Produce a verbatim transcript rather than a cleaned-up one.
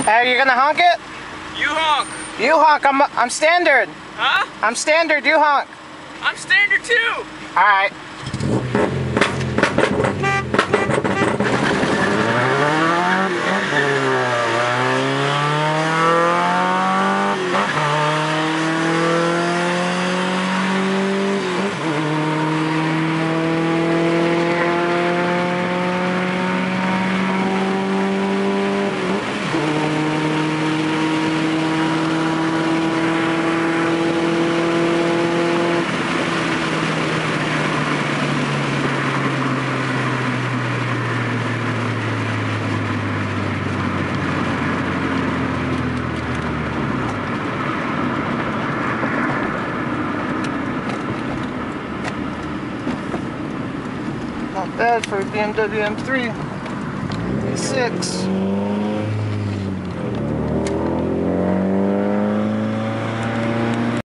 Are you gonna honk it? You honk. You honk. I'm I'm standard. Huh? I'm standard. You honk. I'm standard too. All right. Not bad for a B M W M three. six.